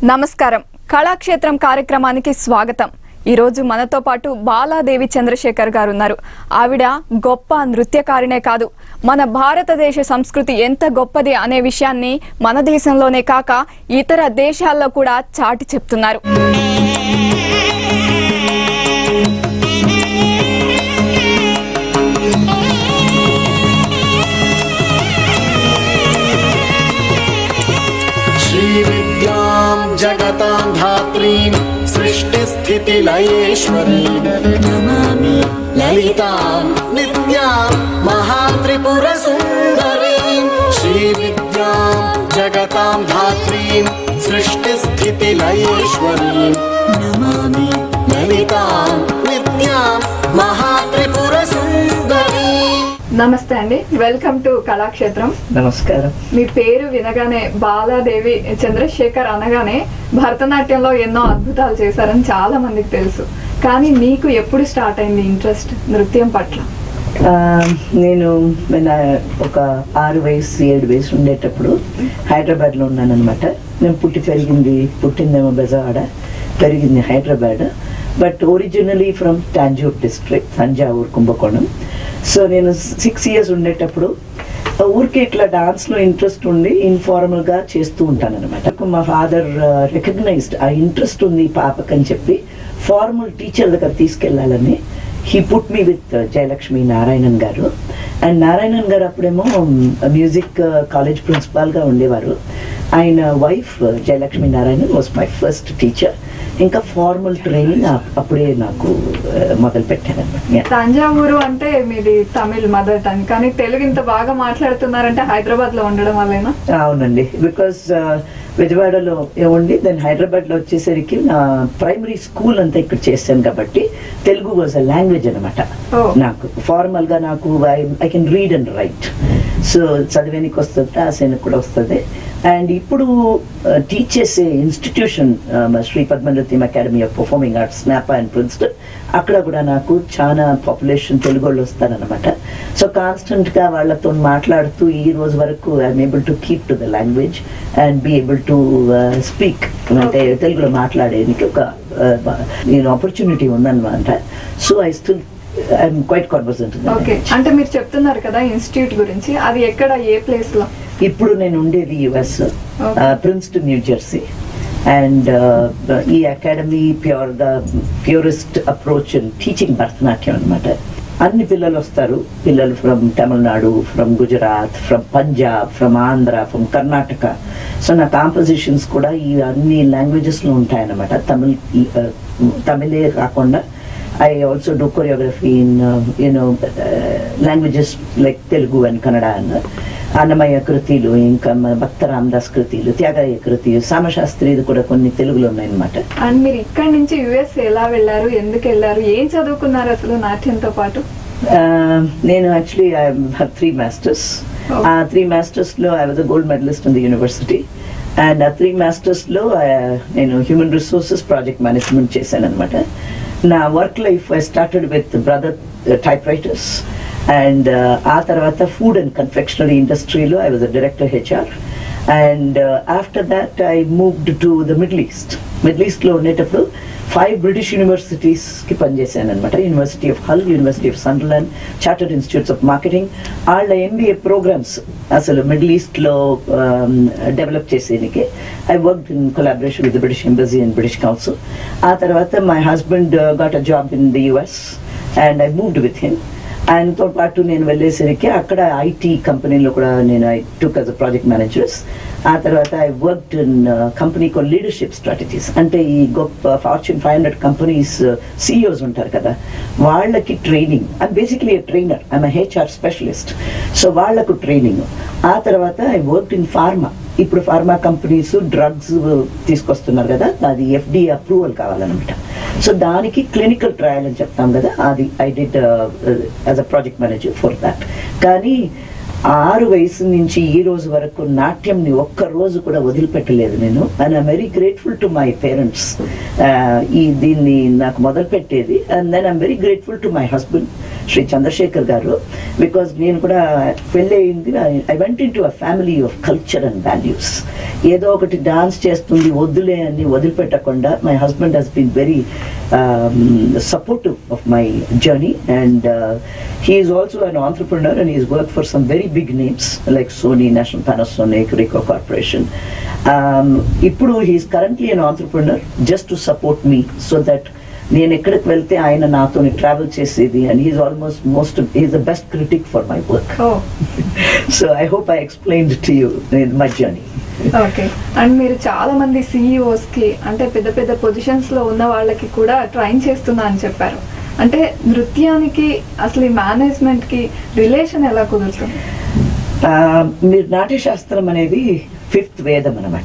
నమస్కారం కళాక్షేత్రం కార్యక్రమానికి స్వాగతం. ఈ రోజు మనతో పాటు బాలాదేవి చంద్రశేఖర్ గారు ఉన్నారు. ఆవిడ గొప్ప నృత్యకారినే కాదు, మన భారతదేశ సంస్కృతి ఎంత గొప్పది అనే విషయాన్ని మన దేశంలోనే కాక ఇతర దేశాల్లో కూడా చాటి చెప్తున్నారు. जगतां धात्रीं सृष्टिस्थितिलयेश्वरीं नमामि ललितां नित्यां महात्रिपुरसुन्दरीं श्रीविद्यां जगतां धात्रीं सृष्टिस्थितिलयेश्वरीं नमामि ललितां नित्यां महात्रिपुरसुन्दरीं. నమస్తే అండి, వెల్కమ్ టు కళాక్షేత్రం. నమస్కారం. మీ పేరు వినగానే బాలాదేవి చంద్రశేఖర్ అనగానే భరతనాట్యంలో ఎన్నో అద్భుతాలు చేశారని చాలా మందికి తెలుసు. కానీ మీకు ఎప్పుడు స్టార్ట్ అయింది ఇంట్రెస్ట్ నృత్యం పట్ల? నేను ఒక 6 వయసు 7 వయసు ఉండేటప్పుడు హైదరాబాద్లో ఉన్నాను అనమాట. నేను పుట్టిందేమో బెజవాడ, పెరిగింది Hyderabad. But originally from Tanjore district, Thanjavur, Kumbakonam. So నేను 6 years ఉండేటప్పుడు ఊరికి ఇట్లా డాన్స్లో ఇంట్రెస్ట్ ఉండి ఇన్ఫార్మల్గా చేస్తూ ఉంటాను అనమాట. మా ఫాదర్ రికగ్నైజ్డ్ ఆ ఇంట్రెస్ట్ ఉంది ఈ పాపకని చెప్పి ఫార్మల్ టీచర్ దగ్గర తీసుకెళ్లాలని he put me with Jayalakshmi Narayanan garu. And Narayanan గారు అప్పుడేమో మ్యూజిక్ కాలేజ్ ప్రిన్సిపాల్గా ఉండేవారు. ఆయన wife Jayalakshmi Narayanan was my first teacher. ఇంకా ఫార్మల్ ట్రైనింగ్ అప్పుడే నాకు మొదలు పెట్టాను అనమాట. తంజావూరు అంటే మీది తమిళ్ మదర్ టంగ్, కానీ తెలుగు ఇంత బాగా మాట్లాడుతున్నారంటే హైదరాబాద్ లో ఉండడం వల్లేనా? అవునండి, బికాస్ విజయవాడలో ఉండి దాన్ని హైదరాబాద్ లో వచ్చేసరికి నా ప్రైమరీ స్కూల్ అంతా ఇక్కడ చేశాను కాబట్టి తెలుగు వాజ్ అ లాంగ్వేజ్ అనమాట. నాకు ఫార్మల్ గా నాకు I can read and write. So చదివేనికి వస్తుంది, రాసేనికి కూడా వస్తుంది. అండ్ ఇప్పుడు టీచ్ చేసే institution Shri Padmanrityam academy of performing arts, SNAPA and Princeton, అక్కడ కూడా నాకు చాలా పాపులేషన్ తెలుగు వాళ్ళు వస్తారనమాట. సో కాన్స్టెంట్ గా వాళ్ళతో మాట్లాడుతూ ఈ రోజు వరకు I'm able to keep to the language and be able to speak, అంటే తెలుగులో మాట్లాడేందుకు ఒక ఆపర్చునిటీ ఉందన్నమాట. So I still I'm quite conversant. Okay, అంటే మీరు చెప్తున్నారు కదా ఇన్స్టిట్యూట్ గురించి, అది ఎక్కడ, ఏ ప్లేస్ లో? ఇప్పుడు నేను ఉండేది US, Princeton, New Jersey. And ఈ academy purest approach in teaching Bharatanatyam అనమాట. అన్ని పిల్లలు వస్తారు, పిల్లలు from Tamil Nadu, from Gujarat, from Punjab, from Andhra, from Karnataka. So నా కాంపోజిషన్స్ కూడా ఈ అన్ని లాంగ్వేజెస్లో ఉంటాయన్నమాట. తమిళే కాకుండా I also do choreography in languages like Telugu and Kannada and Annamayya కృతిలు, ఇంకా భక్త రామదాస్ కృతిలు, త్యాగయ్య కృతి, సామశాస్త్రిది కూడా కొన్ని తెలుగులో ఉన్నాయన్నమాట. అండ్ మీరు ఇక్కడ నుంచి US ఎలా వెళ్ళారు, ఎందుకు వెళ్ళారు, ఏం చదువుకున్నారు అసలు నాట్యంతో పాటు? నేను యాక్చువల్లీ ఐ హావ్ 3 masters. ఆ 3 masters లో I was a gold medallist in the university. And ఆ 3 masters లో నేను హ్యూమన్ రిసోర్సెస్ ప్రాజెక్ట్ మేనేజ్మెంట్ చేశాను అనమాట. నా work life I started with Brother typewriters. And ఆ తర్వాత ఫుడ్ అండ్ కన్ఫెక్షనరీ ఇండస్ట్రీలో I was a director HR. And after that I moved to the middle ఈస్ట్లో ఉండేటప్పుడు 5 బ్రిటిష్ యూనివర్సిటీస్కి పనిచేశాను అనమాట. University of Hull, university of Sunderland, chartered institutes of marketing. వాళ్ళ MBA programmes అసలు మిడిల్ ఈస్ట్లో డెవలప్ చేసేందుకే I worked in collaboration with the British embassy and British council. ఆ తర్వాత my husband got a job in the US and I moved with him. ఆయనతో పాటు నేను వెళ్ళేసరికి అక్కడ IT కంపెనీలో కూడా నేను I took as a project managers. ఆ తర్వాత I worked in company call leadership strategies. అంటే ఈ గొప్ప Fortune 500 కంపెనీస్ CEOs ఉంటారు కదా, వాళ్ళకి training. I'm basically a trainer, I'm a HR specialist. So వాళ్లకు ట్రైనింగ్. ఆ తర్వాత ఐ వర్క్డ్ ఇన్ ఫార్మా. ఇప్పుడు ఫార్మా కంపెనీస్ డ్రగ్స్ తీసుకొస్తున్నారు కదా, అది FDA అప్రూవల్ కావాలన్నమాట. సో దానికి క్లినికల్ ట్రయల్ అని చెప్తాం కదా, అది I did as a project manager for that. కానీ 6 వయసు నుంచి ఈ రోజు వరకు నాట్యంని ఒక్క రోజు కూడా వదిలిపెట్టలేదు నేను. And I'm very grateful to my parents. దీన్ని నాకు మొదలు పెట్టేది. And then I'm very grateful to my husband Shri Chandrashekhar garu. Because నేను కూడా పెళ్ళి అయింది, I went into a family of culture and values. ఏదో ఒకటి డాన్స్ చేస్తుంది వద్దులే అని వదిలిపెట్టకుండా my husband has been very supportive of my journey, and he is also an entrepreneur and he has worked for some very big names like Sony, National Panasonic, Ricoh Corporation. Ippudu he is currently an entrepreneur just to support me so that నేను ఎక్కడికి వెళ్తే ఆయన నాతో travel చేసేది, and he is almost he is the best critic for my work. So I hope I explained to you my journey. Okay. And మీరు చాలా మంది CEOs కి అంటే పెద్ద పెద్ద పొజిషన్స్ లో ఉన్న వాళ్ళకి కూడా ట్రైన్ చేస్తున్నా అని చెప్పారు. అంటే నృత్యానికి అసలు ఈ మేనేజ్మెంట్ కి రిలేషన్ ఎలా కుదురుతుంది? మీరు నాట్యశాస్త్రం అనేది 5th వేదం అన్నమాట.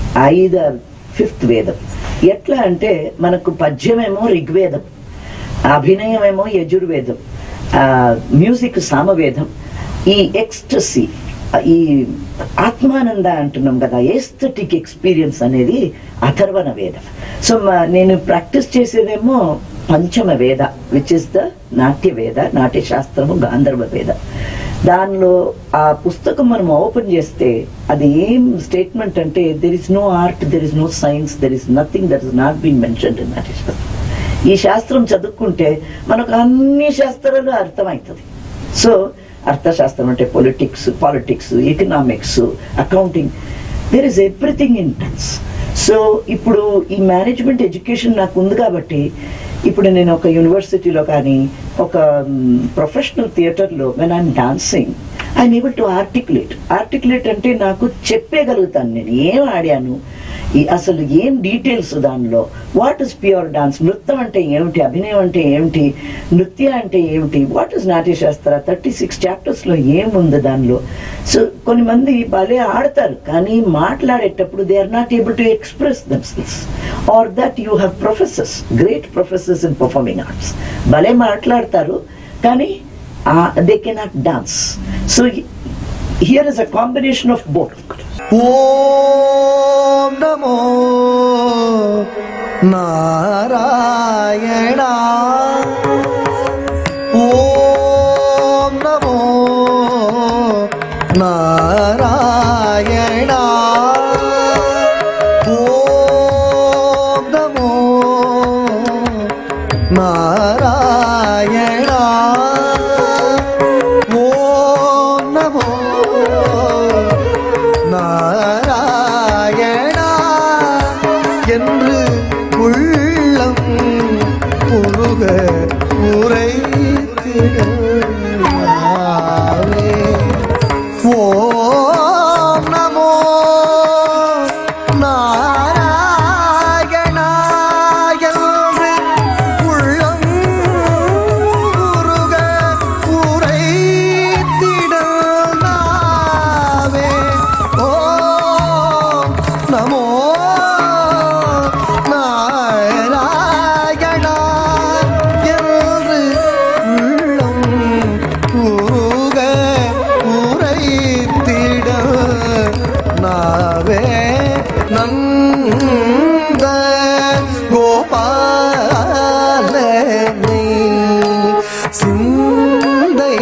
5th వేదం ఎట్లా అంటే మనకు పద్యమేమో ఋగ్వేదం, అభినయమేమో యజుర్వేదం, మ్యూజిక్ సామవేదం, ఈ ఎక్స్టసీ ఈ ఆత్మానంద అంటున్నాం కదా, ఎస్థెటిక్ ఎక్స్పీరియన్స్ అనేది అథర్వణ వేదం. సో నేను ప్రాక్టీస్ చేసేదేమో పంచమ వేద, విచ్ ఇస్ ద నాట్య వేద, నాట్యశాస్త్రము గాంధర్వ వేద. దానిలో ఆ పుస్తకం మనం ఓపెన్ చేస్తే అది ఏం స్టేట్మెంట్ అంటే there is no art, there is no science, there is nothing that is not been mentioned in Natyashastra. ఈ శాస్త్రం చదువుకుంటే మనకు అన్ని శాస్త్రాలు అర్థమవుతుంది. సో అర్థశాస్త్రం అంటే politics, economics, accounting, there is everything in dance. So ఇప్పుడు ఈ మేనేజ్మెంట్ ఎడ్యుకేషన్ నాకు ఉంది కాబట్టి ఇప్పుడు నేను ఒక యూనివర్సిటీలో కానీ ఒక ప్రొఫెషనల్ థియేటర్లో when I'm dancing I'm able to articulate అంటే నాకు చెప్పగలుగుతాను నేను ఏం ఆడాను, అసలు ఏం డీటెయిల్స్ దానిలో, వాట్ ఇస్ ప్యూర్ డాన్స్, నృత్యం అంటే ఏమిటి, అభినయం అంటే ఏమిటి, నృత్య అంటే ఏమిటి, వాట్ ఇస్ నాట్యశాస్త్ర, 36 చాప్టర్స్లో ఏముంది దానిలో. సో కొన్ని మంది భలే ఆడతారు కానీ మాట్లాడేటప్పుడు they are not able to express themselves, or that you have professors, great professors in performing arts, భలే మాట్లాడతారు కానీ they cannot dance. So here is a combination of both. Om Namo Narayana, Om Namo Narayana, Om Namo Narayana, Om Namo Narayana என்று உள்ளம் புருக உரைத்திடவே. ஓம் நமோ நாராயணா என்று உள்ளம் புருக உரைத்திடவே. ஓம் நமோ நாராயணா என்று உள்ளம் புருக உரைத்திட நாவே. நந்த கோபாலனை சிந்தை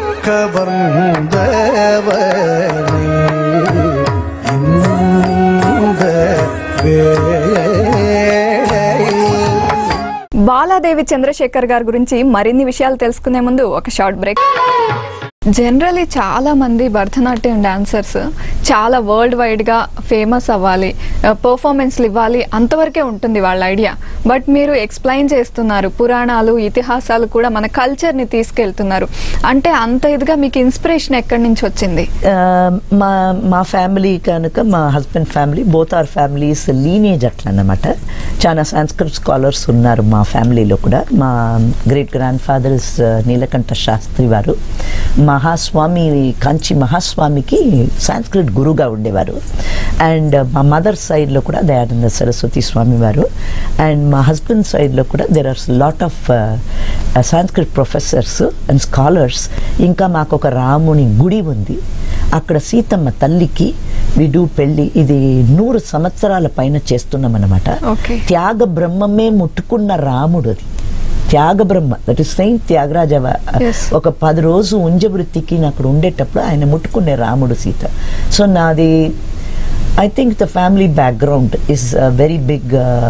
கவர்ந்தவனை இந்த வேளையில் బాలాదేవి చంద్రశేఖర్ గారి గురించి మరిన్ని విషయాలు తెలుసుకునే ముందు ఒక షార్ట్ బ్రేక్. జనరలీ చాలా మంది భరతనాట్యం డాన్సర్స్ చాలా వరల్డ్ వైడ్గా ఫేమస్ అవ్వాలి, పర్ఫార్మెన్స్లు ఇవ్వాలి, అంతవరకే ఉంటుంది వాళ్ళ ఐడియా. బట్ మీరు ఎక్స్ప్లెయిన్ చేస్తున్నారు, పురాణాలు ఇతిహాసాలు కూడా మన కల్చర్ని తీసుకెళ్తున్నారు. అంటే అంత ఇదిగా మీకు ఇన్స్పిరేషన్ ఎక్కడి నుంచి వచ్చింది? మా ఫ్యామిలీ కనుక మా husband family, both are families lineage అట్లా అన్నమాట. చాలా సంస్కృత్ స్కాలర్స్ ఉన్నారు మా ఫ్యామిలీలో కూడా. మా great grandfathers Neelakanta Sastri వారు మహాస్వామి, కాంచి మహాస్వామికి సంస్కృత్ గురువుగా ఉండేవారు. అండ్ మా మదర్ సైడ్లో కూడా దయానంద సరస్వతి స్వామి వారు. అండ్ మా హస్బెండ్ సైడ్లో కూడా there are lot of Sanskrit professors and scholars. ఇంకా మాకు ఒక రాముని గుడి ఉంది, అక్కడ సీతమ్మ తల్లికి విడు పెళ్ళి, ఇది 100 సంవత్సరాల పైన చేస్తున్నాం అన్నమాట. త్యాగ బ్రహ్మమే ముట్టుకున్న రాముడు అది. Tyagabrahma, that is saint Tyagaraja Yes. ఒక 10 రోజు ఉంజవృత్తికి అక్కడ ఉండేటప్పుడు ఆయన ముట్టుకునే రాముడు సీత. సో నాది I think the family background is a very big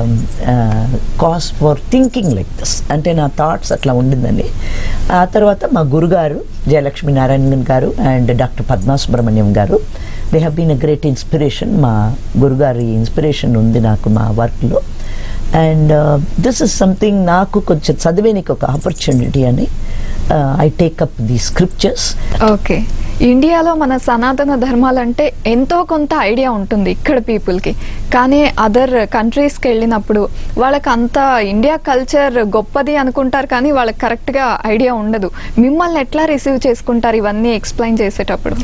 cause for thinking like this. అంటే నా థాట్స్ అట్లా ఉండిందని. ఆ తర్వాత మా గురుగారు Jayalakshmi Narayanan garu and doctor Padma Subrahmanyam garu, they have been a great inspiration. మా గురుగారి ఇన్స్పిరేషన్ ఉంది నాకు మా వర్క్లో. అండ్ దిస్ ఇస్ సంథింగ్ నాకు కొంచెం చదివేనికి ఒక ఆపర్చునిటీ అని I take up the scriptures. Okay, ఇండియాలో మన సనాతన ధర్మాలంటే ఎంతో కొంత ఐడియా ఉంటుంది ఇక్కడ పీపుల్కి, కానీ అదర్ కంట్రీస్కి వెళ్ళినప్పుడు వాళ్ళకి అంత ఇండియా కల్చర్ గొప్పది అనుకుంటారు, కానీ వాళ్ళకి కరెక్ట్గా ఐడియా ఉండదు. మిమ్మల్ని ఎట్లా రిసీవ్ చేసుకుంటారు ఇవన్నీ ఎక్స్ప్లెయిన్ చేసేటప్పుడు?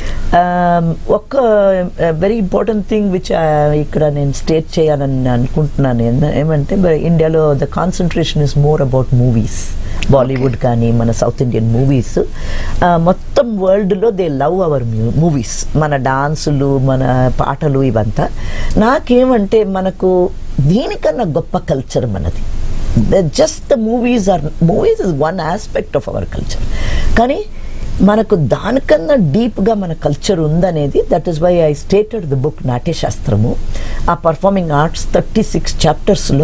ఒక వెరీ ఇంపార్టెంట్ థింగ్ విచ్ ఇక్కడ నేను స్టేట్ చేయాలని అనుకుంటున్నాను ఏమంటే, ఇండియాలో the concentration is more about movies. Bollywood కానీ మన సౌత్ ఇండియన్ మూవీస్, మొత్తం వరల్డ్లో దే లవ్ అవర్ మూవీస్, మన డాన్సులు, మన పాటలు, ఇవంతా. నాకేమంటే మనకు దీనికన్నా గొప్ప కల్చర్ మనది. Just the movies is one aspect of our culture, కానీ మనకు దానికన్నా డీప్గా మన కల్చర్ ఉందనేది. That is why I stated the book Natyashastra. ఆ పర్ఫార్మింగ్ ఆర్ట్స్ 36 చాప్టర్స్లో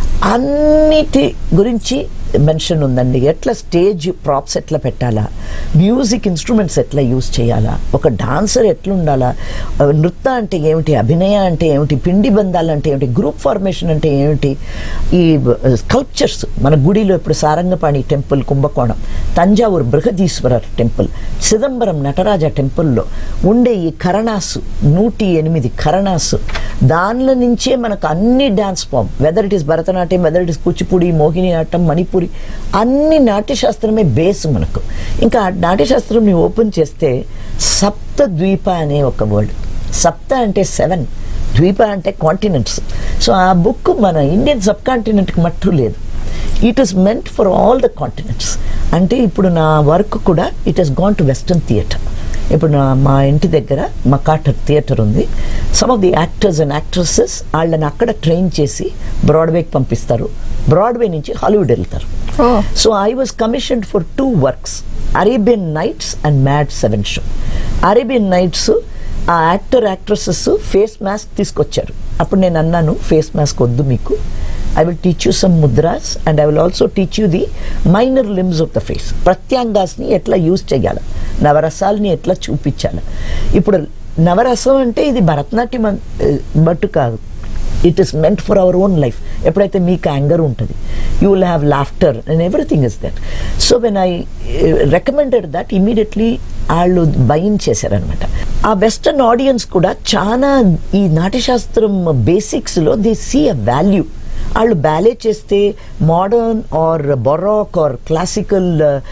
అన్నిటి గురించి మెన్షన్ ఉందండి. ఎట్లా స్టేజ్ ప్రాప్స్ ఎట్లా పెట్టాలా, మ్యూజిక్ ఇన్స్ట్రుమెంట్స్ ఎట్లా యూజ్ చేయాలా, ఒక డాన్సర్ ఎట్లా ఉండాలా, నృత్య అంటే ఏమిటి, అభినయ అంటే ఏమిటి, పిండి బంధాలు అంటే ఏమిటి, గ్రూప్ ఫార్మేషన్ అంటే ఏమిటి, ఈ స్కల్ప్చర్స్ మన గుడిలో ఇప్పుడు సారంగపాణి టెంపుల్ కుంభకోణం, తంజావూరు బృహదీశ్వర టెంపుల్, చిదంబరం నటరాజ టెంపుల్లో ఉండే ఈ కరణాసు 108 కరణాసు, దానిలో నుంచే మనకు అన్ని dance form, whether it is Bharatanatyam, whether it is Kuchipudi, Mohiniyattam, Manipuri, అన్ని నాట్యశాస్త్రమే బేస్ మనకు. ఇంకా నాట్యశాస్త్రంని ఓపెన్ చేస్తే సప్త ద్వీప అనే ఒక వర్డ్. సప్త అంటే 7, ద్వీప అంటే కాంటినెంట్స్. సో ఆ బుక్ మన ఇండియన్ సబ్ కాంటినెంట్కి మట్టు లేదు. It is meant for all the continents. అంటే ఇప్పుడు నా వర్క్ కూడా it has gone to western theatre. ఇప్పుడు మా ఇంటి దగ్గర మకాటర్ థియేటర్ ఉంది. Some of the actors and actresses వాళ్ళని అక్కడ ట్రైన్ చేసి బ్రాడ్వేకి పంపిస్తారు, బ్రాడ్వే నుంచి హాలీవుడ్ వెళ్తారు. So I was commissioned for 2 works, Arabian nights and mad 7 show. Arabian nights ఆ యాక్టర్సెస్ ఫేస్ మాస్క్ తీసుకొచ్చారు. అప్పుడు నేను అన్నాను, ఫేస్ మాస్క్ వద్దు మీకు, I will teach you some mudras and I will also teach you the minor limbs of the face. ప్రత్యాంగాస్ని ఎట్లా use చేయాలి, నవరసాలని ఎట్లా చూపించాలి. ఇప్పుడు నవరసం అంటే ఇది భరతనాట్యం బట్టు కాదు, it is meant for our own life. ఎప్పుడైతే మీకు యాంగర్ ఉంటుంది, you will have laughter and everything is that. So when I recommended that, immediately వాళ్ళు బైన్ చేశారనమాట. ఆ వెస్టర్న్ ఆడియన్స్ కూడా చాలా ఈ నాట్యశాస్త్రం బేసిక్స్లో దే సీ అ వాల్యూ. వాళ్ళు బ్యాలే చేస్తే modern or baroque or classical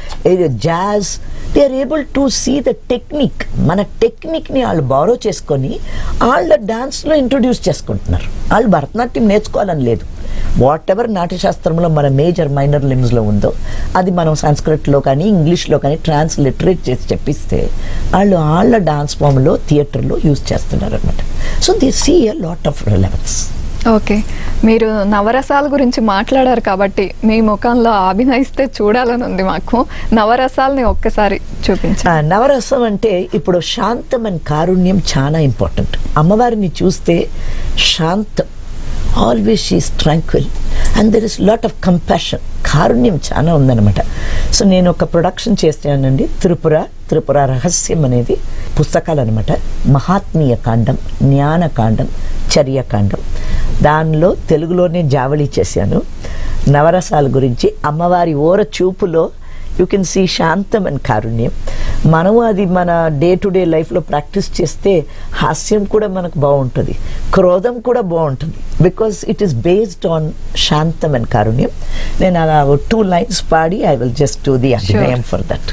jazz, they are able to see the technique. మన టెక్నిక్ని వాళ్ళు బారో చేసుకొని వాళ్ళ డాన్స్లో ఇంట్రొడ్యూస్ చేసుకుంటున్నారు. వాళ్ళు భరతనాట్యం నేర్చుకోవాలని లేదు. వాట్ ఎవర్ నాట్యశాస్త్రంలో మన మేజర్ మైనర్ లిమ్స్లో ఉందో అది మనం సంస్కృత్లో కానీ ఇంగ్లీష్లో కానీ ట్రాన్స్లిటరేట్ చేసి చెప్పిస్తే వాళ్ళ డాన్స్ ఫామ్లో థియేటర్లో యూజ్ చేస్తున్నారు అనమాట. So they see a lot of relevance. Okay, మీరు నవరసాల గురించి మాట్లాడారు కాబట్టి మీ ముఖంలో అభినయిస్తే చూడాలని ఉంది మాకు. నవరసాలని ఒక్కసారి చూపించండి. నవరసం అంటే ఇప్పుడు శాంతం అండ్ కారుణ్యం చాలా ఇంపార్టెంట్. అమ్మవారిని చూస్తే శాంతం, always she is tranquil and there is lot of compassion, కారుణ్యం చాలా ఉందన్నమాట. సో నేను ఒక ప్రొడక్షన్ చేస్తానండి, త్రిపుర రహస్యం అనేది పుస్తకాలు అనమాట. మహాత్మీయ కాండం, జ్ఞానకాండం, చర్యకాండం, దానిలో తెలుగులోనే జావళి చేశాను. నవరసాల గురించి అమ్మవారి ఓర చూపులో you can see shantam and karunyam. మనము అది మన డే టు డే లైఫ్లో ప్రాక్టీస్ చేస్తే హాస్యం కూడా మనకు బాగుంటుంది, క్రోధం కూడా బాగుంటుంది, because it is based on shantam and karunyam. నేను అలా 2 lines పాడి I will just do the abhinayam for that.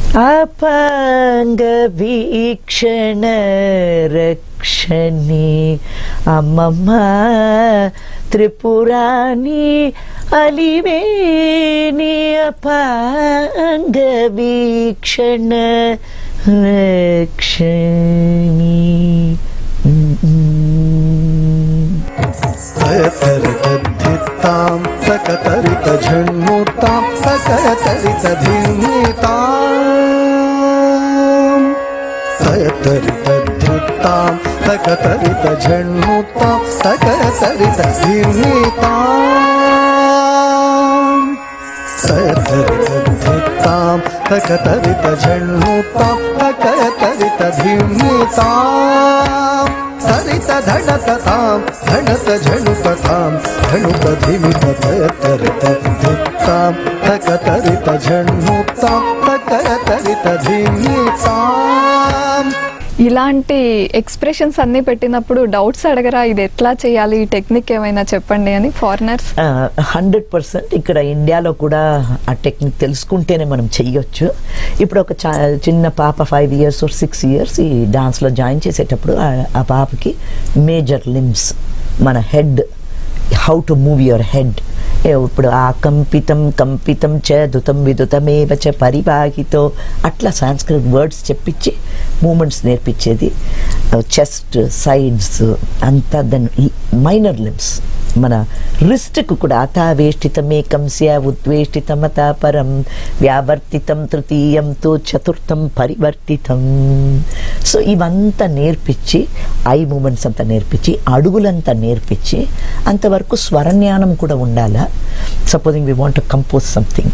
అపాంగ వీక్షణ రక్షణి అమ్మమ్మ త్రిపురాణి అలివేణి అపాంగ వీక్షణ రక్షణి. धित्तां तकतरित झण्मुत्तां तकतरित धिन्नितां तयतरित धित्तां तकतरित झण्मुत्तां तकतरित धिन्नितां तयतरित धित्तां तकतरित झण्मुत्तां तकतरित धिन्नितां तरित धनततां धनत झणुततां धणुत धिमित तयतरित धित्तां तकतरित झण्मुत्तां तकतरित धिन्नितां ఇలాంటి ఎక్స్ప్రెషన్స్ అన్ని పెట్టినప్పుడు డౌట్స్ అడగరా, ఇది ఎట్లా చేయాలి, ఈ టెక్నిక్ ఏమైనా చెప్పండి అని ఫారినర్స్? 100% ఇక్కడ ఇండియాలో కూడా ఆ టెక్నిక్ తెలుసుకుంటేనే మనం చెయ్యొచ్చు. ఇప్పుడు ఒక చిన్న పాప 5 years or 6 years ఈ డాన్స్లో జాయిన్ చేసేటప్పుడు ఆ పాపకి మేజర్ లిమ్స్, మన head, how to move your head, ఇప్పుడు ఆ కంపితం కంపితం చ దుతం విదుతమేవ చ పరివాహితో అట్లా సాంస్క్రిట్ వర్డ్స్ చెప్పించి మూమెంట్స్ నేర్పించేది. చెస్ట్, సైడ్స్ అంతా, దెన్ మైనర్ లిమ్స్, మన రిస్ట్కు కూడా అతావేష్టితమేకం స్య ఉద్వేష్టితమతాపరం వ్యావర్తితం తృతీయంతో చతుర్థం పరివర్తితం. సో ఇవంతా నేర్పించి, ఐ మూమెంట్స్ అంతా నేర్పించి, అడుగులంతా నేర్పించి, అంతవరకు స్వరజ్ఞానం కూడా ఉండాలా. Supposing we want to compose something,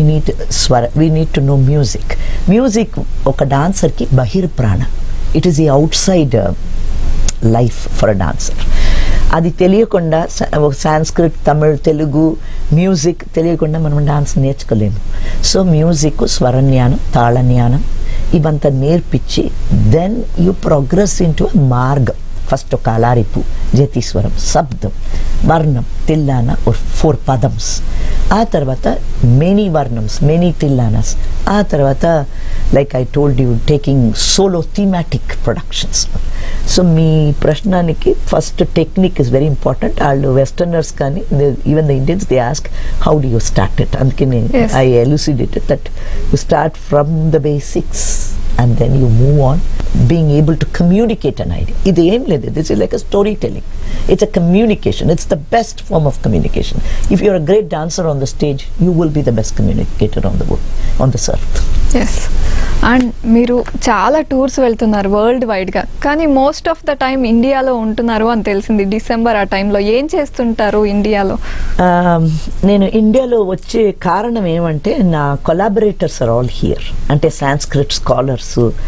we need to know music. Music ఒక డాన్సర్కి బహిర్ప్రాణ, it is the outside life for a dancer. అది తెలియకుండా సాంస్క్రిట్, తమిళ్, తెలుగు మ్యూజిక్ తెలియకుండా మనం డాన్స్ నేర్చుకోలేము. సో మ్యూజిక్, స్వరజ్ఞానం, తాళజ్ఞానం ఇవంతా నేర్పించి then you progress in to మార్గం. ఫస్ట్ ఒక అలారిపు, జతీశ్వరం, శబ్దం, వర్ణం, తిల్లానా 4 పదమ్స్, ఆ తర్వాత మెనీ వర్ణమ్స్, మెనీ తిల్లానాస్, ఆ తర్వాత like I told you taking solo thematic productions. So మీ ప్రశ్నానికి first technique is very important. వాళ్ళు వెస్టర్నర్స్ కానీ even the Indians they ask how do you start it. అందుకని I elucidated that you start from the basics and then you move on being able to communicate an idea. ఇది ఏం లేదు, this is like a storytelling. It's a communication. It's the best form of communication. If you're a great dancer on the stage, you will be the best communicator on the world, on this earth. Yes. And మీరు చాలా tours వెళ్తున్నారు world వైడ్గా, కానీ most of the time ఇండియాలో ఉంటున్నారు అని తెలిసింది. December ఆ టైంలో ఏం చేస్తుంటారు ఇండియాలో? నేను ఇండియాలో వచ్చే కారణం ఏమంటే నా కొలాబరేటర్స్ ఆర్ ఆల్ హియర్. అంటే సాంస్క్రిట్ స్కాలర్స్,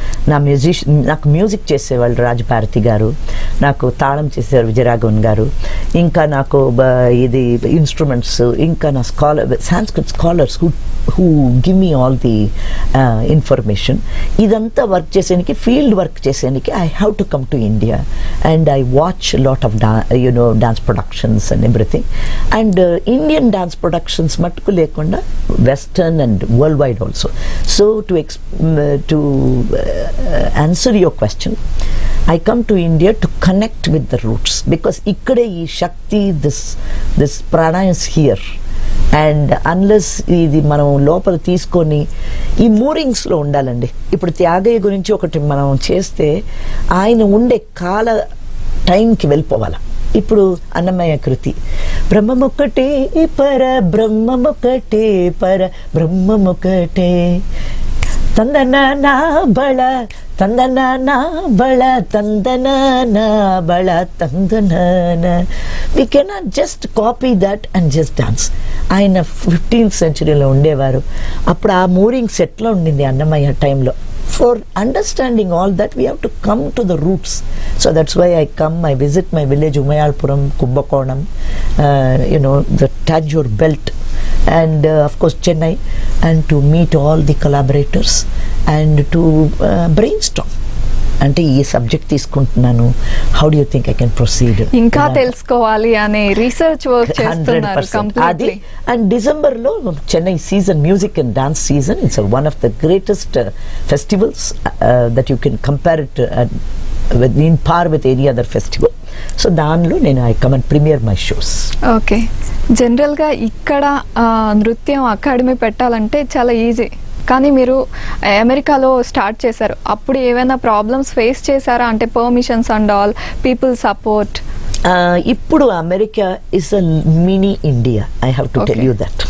నాకు మ్యూజిక్ చేసేవాళ్ళు రాజభారతి గారు, నాకు తాళం చేసేవారు విజయరాఘవన్ గారు, ఇంకా నాకు ఇది ఇన్స్ట్రుమెంట్స్, ఇంకా నా Sanskrit scholars who give me all the information. ఇదంతా వర్క్ చేసేనికి, ఫీల్డ్ వర్క్ చేసేనికి I have to come to India and I watch a lot of dance productions and everything. And Indian dance productions మట్టుకు లేకుండా western and worldwide also. So to answer your question, I come to India to connect with the roots, because ikkade ee shakti, this prana is here. And unless ఇది మనం లోపల తీసుకొని ఈ మూరింగ్స్లో ఉండాలండి. ఇప్పుడు త్యాగయ్య గురించి ఒకటి మనం చేస్తే ఆయన ఉండే కాల టైంకి వెళ్ళిపోవాలి. ఇప్పుడు అన్నమయ్య కృతి, బ్రహ్మమొక్కటే పర బ్రహ్మమొక్కటే పర బ్రహ్మమొక్కటే తందన నా బళ తందన నా బళ తందన నా బళ తందన. We cannot just copy that and just dance. ఆయన 15th centuryలో ఉండేవారు. అప్పుడు ఆ మూరింగ్ సెట్లో ఉండింది అన్నమయ్య టైంలో. For understanding all that, we have to come to the roots. So that's why I visit my village, Umayalpuram, Kumbakonam, the Tanjore belt, and of course Chennai, and to meet all the collaborators and to brainstorm. అంటే ఈ subject తీసుకుంటున్నాను, how do you think I can proceed, ఇంకా తెలుసుకోవాలి అనే research work చేస్తున్నారు completely. And డిసెంబర్లో Chennai season, music and dance season, it's one of the greatest festivals that you can compare it in par with any other festival. So దానిలో నేను I come and premiere my shows. Okay, జనరల్గా ఇక్కడ నృత్యం academy పెట్టాలంటే చాలా easy, కానీ మీరు అమెరికాలో స్టార్ట్ చేశారు. అప్పుడు ఏమైనా ప్రాబ్లమ్స్ ఫేస్ చేశారా? అంటే permissions and all, people support? ఇప్పుడు America is a mini India, I have to tell you that.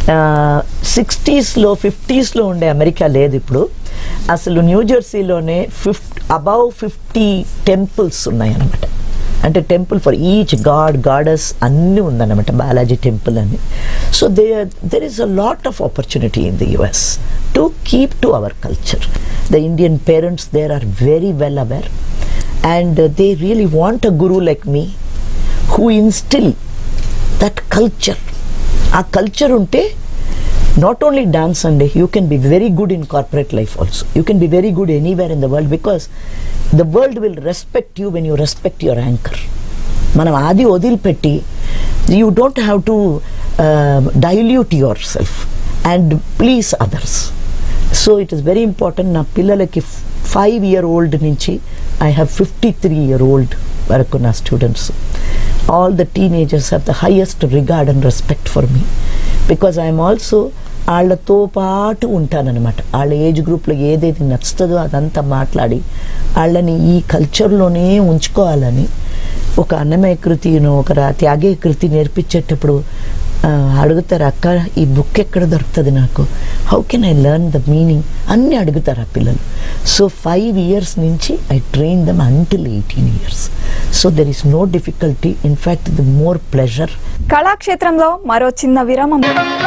60s 50s ఉండే అమెరికా లేదు ఇప్పుడు. అసలు న్యూజెర్సీలోనే అబౌవ్ 50 టెంపుల్స్ ఉన్నాయన్నమాట. అంటే టెంపుల్ ఫర్ ఈచ్ గాడెస్ అన్నీ ఉందన్నమాట, బాలాజీ టెంపుల్ అని. So there is a lot of opportunity in the US to keep to our culture. The Indian parents there are very well aware and they really want a guru like me who instill that culture. ఆ culture ఉంటే not only dance and you can be very good in corporate life also. You can be very good anywhere in the world because the world will respect you when you respect your anchor. మనం ఆది వదిలిపెట్టి you don't have to dilute yourself and please others. So it is very important. నా పిల్లలకి 5-year-old నుంచి I have 53-year-old వరకు నా students. All the teenagers have the highest regard and respect for me because I am also వాళ్ళతో పాటు ఉంటానన్నమాట. వాళ్ళ age గ్రూప్లో ఏదైతే నచ్చుతుందో అదంతా మాట్లాడి వాళ్ళని ఈ కల్చర్లోనే ఉంచుకోవాలని ఒక అన్నమయ కృతిను ఒక త్యాగే కృతి నేర్పించేటప్పుడు అడుగుతారు, అక్క ఈ బుక్ ఎక్కడ దొరుకుతుంది నాకు, how can I learn the meaning అన్నీ అడుగుతారు ఆ పిల్లలు. సో 5 years నుంచి I train them until 18 years. So there is no difficulty, in fact the more pleasure. కళాక్షేత్రంలో మరో చిన్న విరామం.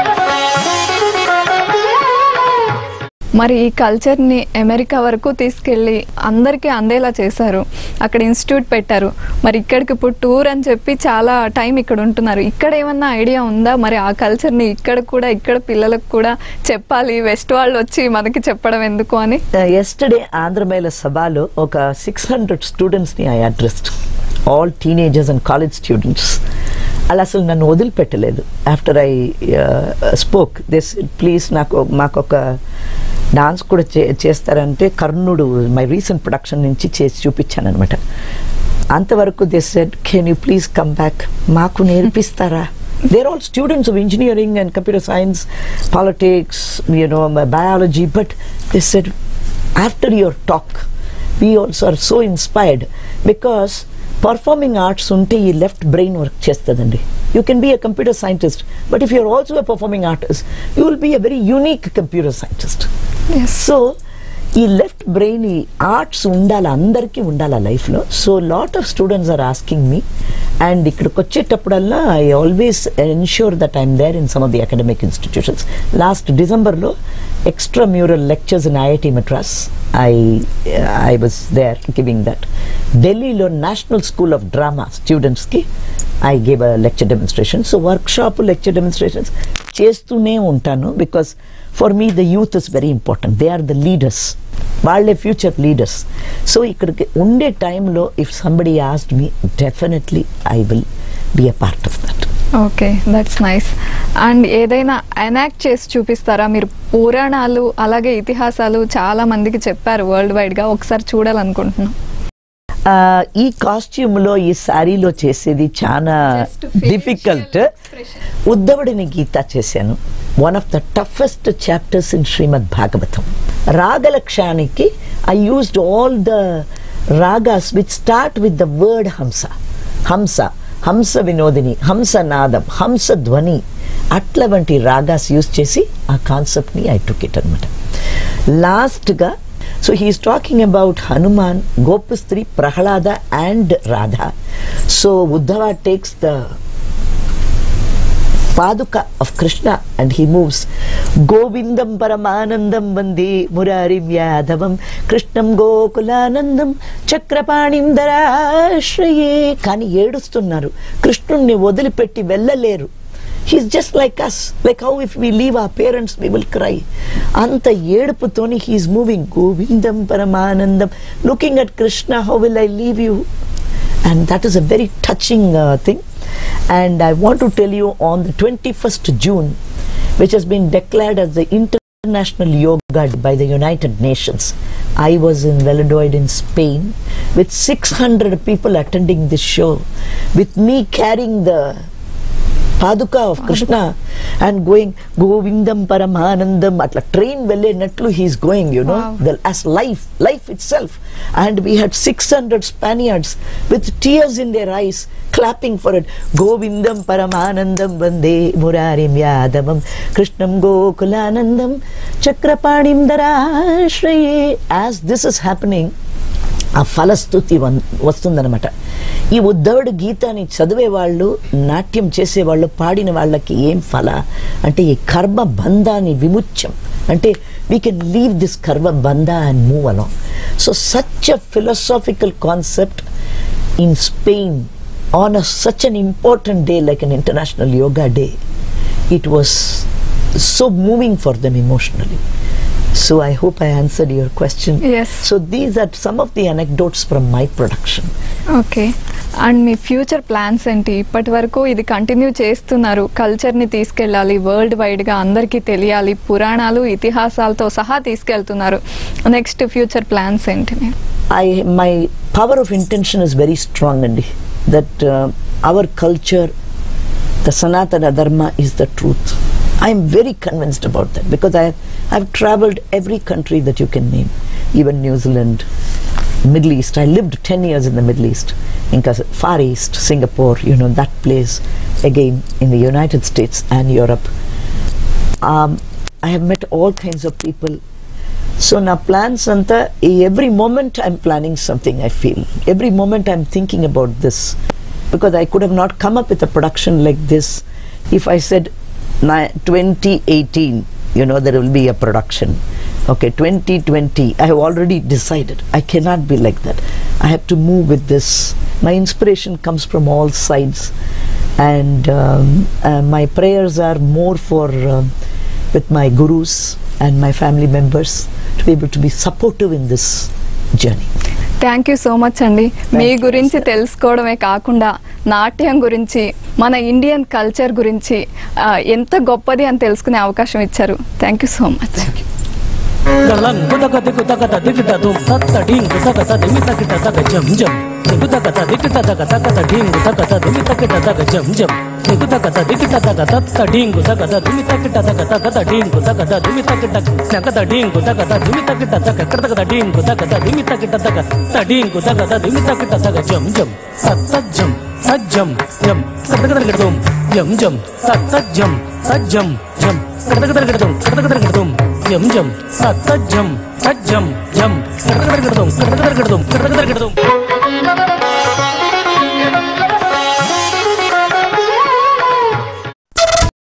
మరి ఈ కల్చర్ని అమెరికా వరకు తీసుకెళ్ళి అందరికీ అందేలా చేశారు, అక్కడ ఇన్స్టిట్యూట్ పెట్టారు. మరి ఇక్కడికి ఇప్పుడు టూర్ అని చెప్పి చాలా టైం ఇక్కడ ఉంటున్నారు. ఇక్కడ ఏమన్నా ఐడియా ఉందా మరి ఆ కల్చర్ని ఇక్కడ పిల్లలకు కూడా చెప్పాలి, వెస్ట్ వాళ్ళు వచ్చి మనకి చెప్పడం ఎందుకు అని? ఎస్టర్డే ఆంధ్రమేళ సభలో ఒక 600 స్టూడెంట్స్ని I addressed, all teenagers and college students. అలా అసలు నన్ను వదిలిపెట్టలేదు. After I spoke this please మాకొక డాన్స్ కూడా చేస్తారంటే కర్ణుడు మై రీసెంట్ ప్రొడక్షన్ నుంచి చేసి చూపించాను అనమాట. అంతవరకు they said can you please come back, మాకు నేర్పిస్తారా? They're all students of engineering and computer science, politics, biology, but they said after your talk we also are so inspired because performing arts unte ee left brain work chestadandi. You can be a computer scientist, but if you are also a performing artist, you will be a very unique computer scientist. Yes. So ఈ left brain ఈ arts ఉండాలి, అందరికీ ఉండాలి లైఫ్లో. So lot of students are asking me and ఇక్కడికి వచ్చేటప్పుడల్లా I always ensure that I'm there in some of the academic institutions. Last డిసెంబర్లో extra mural lectures in IIT Madras I was there giving that. ఢిల్లీలో national school of drama స్టూడెంట్స్కి I gave a lecture demonstration. So workshop lecture demonstrations చేస్తూనే ఉంటాను because for me the youth is very important. They are the leaders. వాళ్ళే future leaders. So ఇక్కడికి ఉండే టైంలో if somebody asked me definitely I will be a part of that. Okay, that's nice. And ఏదైనా enact చేసి చూపిస్తారా మీరు? పురాణాలు అలాగే ఇతిహాసాలు చాలా మందికి చెప్పారు వరల్డ్ వైడ్గా, ఒకసారి చూడాలనుకుంటున్నాం. ఈ కాస్ట్యూమ్లో ఈ శారీలో చేసేది చాలా డిఫికల్ట్. ఉద్ధవుడిని గీత చేశాను. One of the toughest chapters in Srimad Bhagavatam. రాగలక్షానికి I used all the ragas which start with the word Hamsa. Hamsa, హంస వినోదిని, హంస నాదం, హంస ధ్వని, అట్ల వంటి రాగాస్ యూజ్ చేసి ఆ కాన్సెప్ట్ని ఐ టుక్ ఇట్ అనమాట. లాస్ట్గా so he is talking about Hanuman, Gopastri, Prahalada and Radha. So Uddhava takes the Paduka of Krishna and he moves Govindam Paramanandam Vande Murarim Yadavam Krishnam Gokulanandam Chakrapanim Darashraye. Kani edustunnaru, Krishnunni వదిలిపెట్టి వెళ్ళలేరు. He's just like us, like how if we leave our parents we will cry. Anta eduputoni he is moving Govindam Paramanandam, looking at Krishna, how will I leave you? And that is a very touching thing. And I want to tell you, on the 21st June, which has been declared as the International Yoga Day by the United Nations, I was in Valladolid in Spain with 600 people attending this show, with me carrying the Paduka of Krishna, and going Govindam Paramanandam, atla train vellenatlu he is going, you know. Wow. As life itself. And we had 600 Spaniards with tears in their eyes clapping for it. Govindam Paramanandam Vande Murarim Yadavam Krishnam Gokulanandam Chakrapanim Darashraye. As this is happening, ఆ ఫలస్తుతి వస్తుందన్నమాట. ఈ ఉద్ధవుడు గీతాన్ని చదివే వాళ్ళు, నాట్యం చేసేవాళ్ళు, పాడిన వాళ్ళకి ఏం ఫల అంటే ఈ కర్మ బంధాన్ని విముచ్యం అంటే we can leave this karma bandha and move along. So such a philosophical concept in Spain on such an important day like an international yoga day, it was so moving for them emotionally. So I hope I answered your question. Yes. So these are some of the anecdotes from my production. ఓకే. And మీ future plans ఏంటి? ఇప్పటి వరకు ఇది continue చేస్తున్నారు, కల్చర్ని తీసుకెళ్ళాలి, world వైడ్గా అందరికీ తెలియాలి, పురాణాలు ఇతిహాసాలతో సహా తీసుకెళ్తున్నారు. నెక్స్ట్ ఫ్యూచర్ ప్లాన్స్ ఏంటి? My power of intention is very strong, Andy. That our culture, the Sanatana Dharma, is the truth. I am very convinced about that because I've traveled every country that you can name, even New Zealand, Middle East. I lived 10 years in the Middle East, in Far East, Singapore, you know, that place, again in the United States and Europe. I have met all kinds of people. So now plans anta, every moment I'm planning something, I feel. Every moment I'm thinking about this. Because I could have not come up with a production like this if I said 2018, you know, there will be a production. Okay, 2020, I have already decided. I cannot be like that. I have to move with this. My inspiration comes from all sides. And my prayers are more for with my gurus and my family members to be able to be supportive in this journey. Thank you so much అండి. మీ గురించి తెలుసుకోవడమే కాకుండా నాట్యం గురించి, మన Indian culture గురించి ఎంత గొప్పది అని తెలుసుకునే అవకాశం ఇచ్చారు. Thank you so much. Jam